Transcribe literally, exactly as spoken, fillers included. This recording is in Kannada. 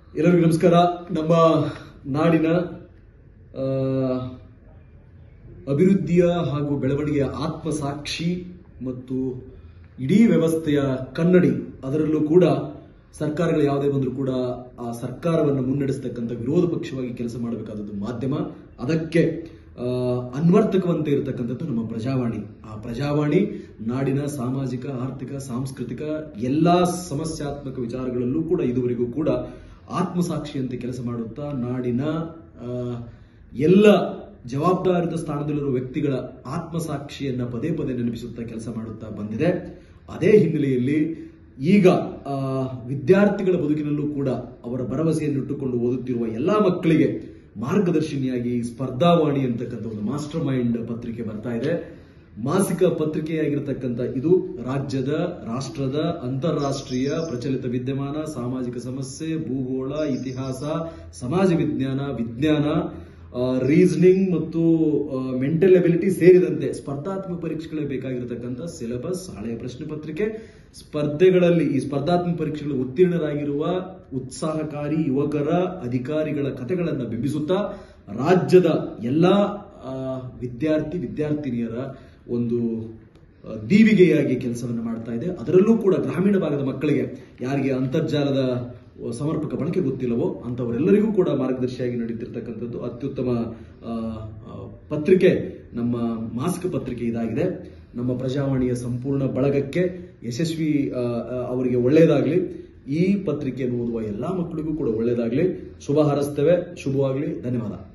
ಎಲ್ಲರಿಗೂ ನಮಸ್ಕಾರ. ನಮ್ಮ ನಾಡಿನ ಅಭಿವೃದ್ಧಿಯ ಹಾಗೂ ಬೆಳವಣಿಗೆಯ ಆತ್ಮಸಾಕ್ಷಿ ಮತ್ತು ಇಡೀ ವ್ಯವಸ್ಥೆಯ ಕನ್ನಡಿ, ಅದರಲ್ಲೂ ಕೂಡ ಸರ್ಕಾರಗಳು ಯಾವುದೇ ಬಂದರೂ ಕೂಡ ಆ ಸರ್ಕಾರವನ್ನು ಮುನ್ನಡೆಸತಕ್ಕಂಥ ವಿರೋಧ ಪಕ್ಷವಾಗಿ ಕೆಲಸ ಮಾಡಬೇಕಾದದ್ದು ಮಾಧ್ಯಮ. ಅದಕ್ಕೆ ಅನ್ವರ್ಥಕವಂತೆ ಇರತಕ್ಕಂಥದ್ದು ನಮ್ಮ ಪ್ರಜಾವಾಣಿ. ಆ ಪ್ರಜಾವಾಣಿ ನಾಡಿನ ಸಾಮಾಜಿಕ, ಆರ್ಥಿಕ, ಸಾಂಸ್ಕೃತಿಕ ಎಲ್ಲಾ ಸಮಸ್ಯಾತ್ಮಕ ವಿಚಾರಗಳಲ್ಲೂ ಕೂಡ ಇದುವರೆಗೂ ಕೂಡ ಆತ್ಮಸಾಕ್ಷಿಯಂತೆ ಕೆಲಸ ಮಾಡುತ್ತಾ ನಾಡಿನ ಎಲ್ಲ ಜವಾಬ್ದಾರಿತ ಸ್ಥಾನದಲ್ಲಿರುವ ವ್ಯಕ್ತಿಗಳ ಆತ್ಮಸಾಕ್ಷಿಯನ್ನ ಪದೇ ಪದೇ ನೆನಪಿಸುತ್ತಾ ಕೆಲಸ ಮಾಡುತ್ತಾ ಬಂದಿದೆ. ಅದೇ ಹಿನ್ನೆಲೆಯಲ್ಲಿ ಈಗ ವಿದ್ಯಾರ್ಥಿಗಳ ಬದುಕಿನಲ್ಲೂ ಕೂಡ ಅವರ ಭರವಸೆಯನ್ನಿಟ್ಟುಕೊಂಡು ಓದುತ್ತಿರುವ ಎಲ್ಲಾ ಮಕ್ಕಳಿಗೆ ಮಾರ್ಗದರ್ಶಿನಿಯಾಗಿ ಸ್ಪರ್ಧಾವಾಣಿ ಅಂತಕ್ಕಂಥ ಒಂದು ಮಾಸ್ಟರ್ ಮೈಂಡ್ ಪತ್ರಿಕೆ ಬರ್ತಾ ಇದೆ. ಮಾಸಿಕ ಪತ್ರಿಕೆಯಾಗಿರತಕ್ಕಂಥ ಇದು ರಾಜ್ಯದ, ರಾಷ್ಟ್ರದ, ಅಂತಾರಾಷ್ಟ್ರೀಯ ಪ್ರಚಲಿತ ವಿದ್ಯಮಾನ, ಸಾಮಾಜಿಕ ಸಮಸ್ಯೆ, ಭೂಗೋಳ, ಇತಿಹಾಸ, ಸಮಾಜ ವಿಜ್ಞಾನ, ವಿಜ್ಞಾನ, ರೀಸನಿಂಗ್ ಮತ್ತು ಮೆಂಟಲ್ ಎಬಿಲಿಟಿ ಸೇರಿದಂತೆ ಸ್ಪರ್ಧಾತ್ಮಕ ಪರೀಕ್ಷೆಗಳಿಗೆ ಬೇಕಾಗಿರತಕ್ಕಂಥ ಸಿಲೆಬಸ್, ಹಳೆಯ ಪ್ರಶ್ನೆ ಪತ್ರಿಕೆ, ಸ್ಪರ್ಧೆಗಳಲ್ಲಿ ಈ ಸ್ಪರ್ಧಾತ್ಮಕ ಪರೀಕ್ಷೆಗಳು ಉತ್ತೀರ್ಣರಾಗಿರುವ ಉತ್ಸಾಹಕಾರಿ ಯುವಕರ, ಅಧಿಕಾರಿಗಳ ಕಥೆಗಳನ್ನು ಬಿಂಬಿಸುತ್ತಾ ರಾಜ್ಯದ ಎಲ್ಲಾ ವಿದ್ಯಾರ್ಥಿ ವಿದ್ಯಾರ್ಥಿನಿಯರ ಒಂದು ದೀವಿಗೆಯಾಗಿ ಕೆಲಸವನ್ನು ಮಾಡ್ತಾ ಇದೆ. ಅದರಲ್ಲೂ ಕೂಡ ಗ್ರಾಮೀಣ ಭಾಗದ ಮಕ್ಕಳಿಗೆ, ಯಾರಿಗೆ ಅಂತರ್ಜಾಲದ ಸಮರ್ಪಕ ಬಳಕೆ ಗೊತ್ತಿಲ್ಲವೋ ಅಂತವರೆಲ್ಲರಿಗೂ ಕೂಡ ಮಾರ್ಗದರ್ಶಿಯಾಗಿ ನಡೀತಿರ್ತಕ್ಕಂಥದ್ದು ಅತ್ಯುತ್ತಮ ಪತ್ರಿಕೆ ನಮ್ಮ ಮಾಸಿಕ ಪತ್ರಿಕೆ ಇದಾಗಿದೆ. ನಮ್ಮ ಪ್ರಜಾವಾಣಿಯ ಸಂಪೂರ್ಣ ಬಳಗಕ್ಕೆ ಯಶಸ್ವಿ ಅವರಿಗೆ ಒಳ್ಳೆಯದಾಗಲಿ. ಈ ಪತ್ರಿಕೆಯನ್ನು ಓದುವ ಎಲ್ಲಾ ಮಕ್ಕಳಿಗೂ ಕೂಡ ಒಳ್ಳೆಯದಾಗಲಿ. ಶುಭ ಹಾರೈಸ್ತೇವೆ. ಶುಭವಾಗಲಿ. ಧನ್ಯವಾದ.